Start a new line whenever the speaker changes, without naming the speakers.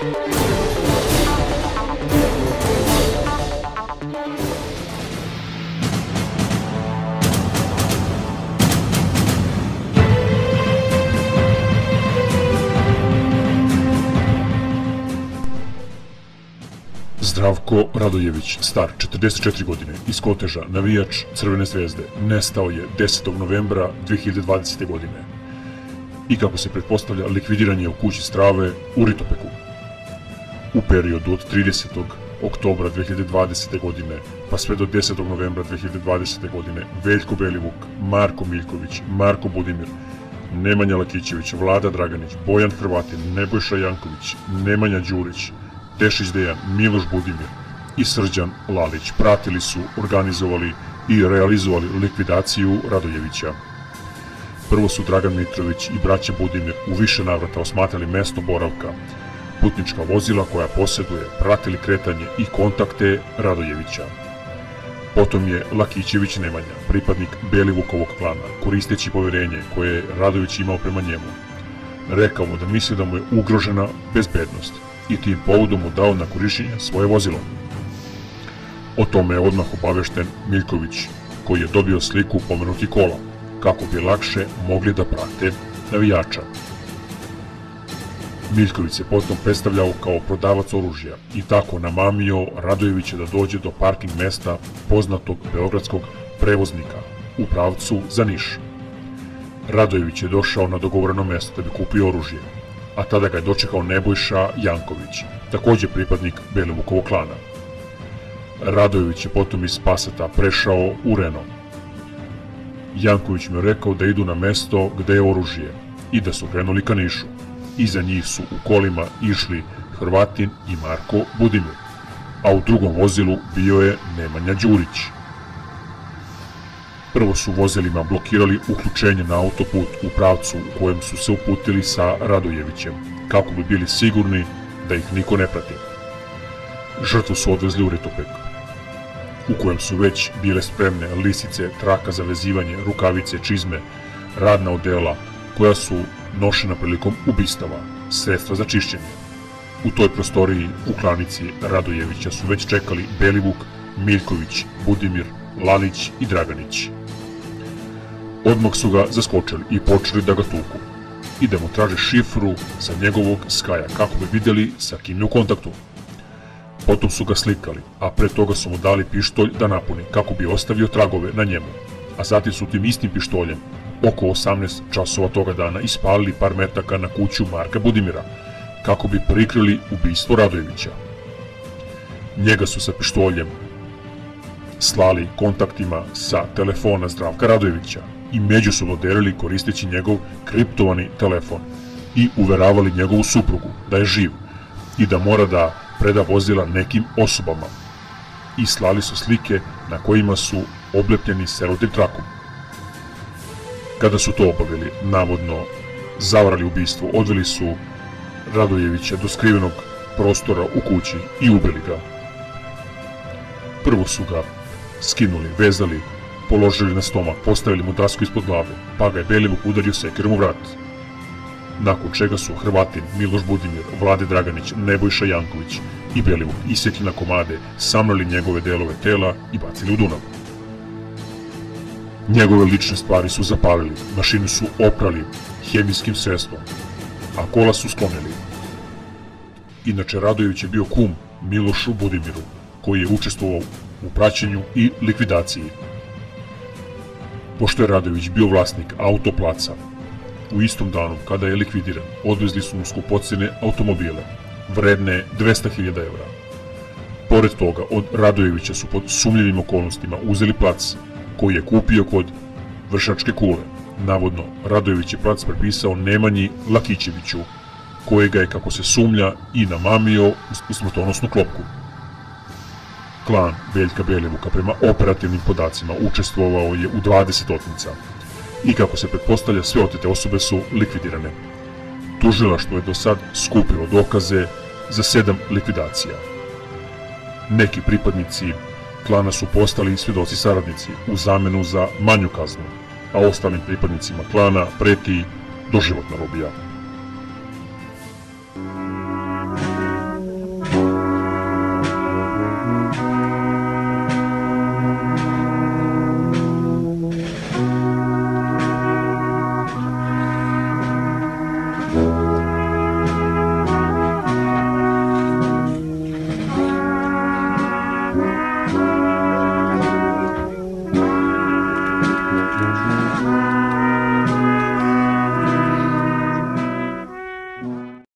Zdravko Radojević, star 44 godine, iz Koteža, navijač Crvene zvezde, nestao je 10. novembra 2020. godine i, kako se pretpostavlja, likvidiran je u kući strave u Ritopeku. U periodu od 30. oktobra 2020. godine pa sve do 10. novembra 2020. godine Veljko Belivuk, Marko Miljković, Marko Budimir, Nemanja Lakićević, Vlada Draganić, Bojan Hrvatin, Nebojša Janković, Nemanja Đurić, Tešić Dejan, Miloš Budimir i Srđan Lalić pratili su, organizovali i realizovali likvidaciju Radojevića. Prvo su Dragan Mitrović i braća Budimir u više navrata osmatrali mesto boravka, putnička vozila koja poseduje, pratili kretanje i kontakte Radojevića. Potom je Lakićević Nemanja, pripadnik Belivukovog klana, koristeći poverenje koje je Radojević imao prema njemu, rekao mu da misli da mu je ugrožena bezbednost i tim povodom mu dao na korišćenje svoje vozilo. O tome je odmah obavešten Miljković, koji je dobio sliku pomenutih kola, kako bi lakše mogli da prate navijača. Miljković se potom predstavljao kao prodavac oružja i tako namamio Radojevića da dođe do parking mesta poznatog beogradskog prevoznika u pravcu za Niš. Radojević je došao na dogovoreno mesto da bi kupio oružje, a tada ga je dočekao Nebojša Janković, takođe pripadnik Belivukovog klana. Radojević je potom iz Pasata prešao u Renault. Janković mu je rekao da idu na mesto gde je oružje i da su krenuli ka Nišu. Iza njih su u kolima išli Hrvatin i Marko Budimir, a u drugom vozilu bio je Nemanja Đurić. Prvo su vozilima blokirali uključenje na autoput u pravcu u kojem su se uputili sa Radojevićem, kako bi bili sigurni da ih niko ne prati. Žrtvu su odvezli u Ritopek, u kojem su već bile spremne lisice, traka za vezivanje, rukavice, čizme, radna odela koja su nošena prilikom ubistava, sredstva za čišćenje. U toj prostoriji u klanici Radojevića su već čekali Belivuk, Miljković, Budimir, Lalić i Draganić. Odmah su ga zaskočili i počeli da ga tuku i da mu traže šifru sa njegovog Skaja kako bi videli sa kim je u kontaktu. Potom su ga slikali, a pre toga su mu dali pištolj da napuni kako bi ostavio tragove na njemu, a zatim su tim istim pištoljem oko 18 časova toga dana ispalili par metaka na kuću Marka Budimira kako bi prikrili ubistvo Radojevića. Njega su sa pištoljem slali kontaktima sa telefona Zdravka Radojevića i međusobno delili koristeći njegov kriptovani telefon i uveravali njegovu suprugu da je živ i da mora da preda vozila nekim osobama i slali su slike na kojima su oblepljeni selotip trakom. Kada su to obavili, navodno zavarali ubistvo, odveli su Radojevića do skrivenog prostora u kući i ubili ga. Prvo su ga skinuli, vezali, položili na stomak, postavili mu dasku ispod glave, pa ga je Belivuk udario sekirom u vrat. Nakon čega su Hrvatin, Miloš Budimir, Vlade Draganić, Nebojša Janković i Belivuk isekli na komade, samlali njegove delove tela i bacili u Dunav. Njegove lične stvari su zapalili, mašinu su oprali hemijskim sredstvom, a kola su sklonili. Inače, Radojević je bio kum Milošu Budimiru, koji je učestvovao u praćenju i likvidaciji. Pošto je Radojević bio vlasnik autoplaca, u istom danu kada je likvidiran, odvezli su mu skupocene automobile, vredne 200.000 evra. Pored toga, od Radojevića su pod sumnjivim okolnostima uzeli plac koji je kupio kod Vršačke kule. Navodno, Radojević je plac prepisao Nemanji Lakićeviću, kojega je, kako se sumnja, i namamio u smrtonosnu klopku. Klan Veljka Belivuka, prema operativnim podacima, učestvovao je u 20 otmica i, kako se pretpostavlja, sve otete osobe su likvidirane. Tužilaštvo je do sad skupilo dokaze za 7 likvidacija. Neki pripadnici klana su postali svedoci saradnici u zamenu za manju kaznu, a ostalim pripadnicima klana preti doživotna robija.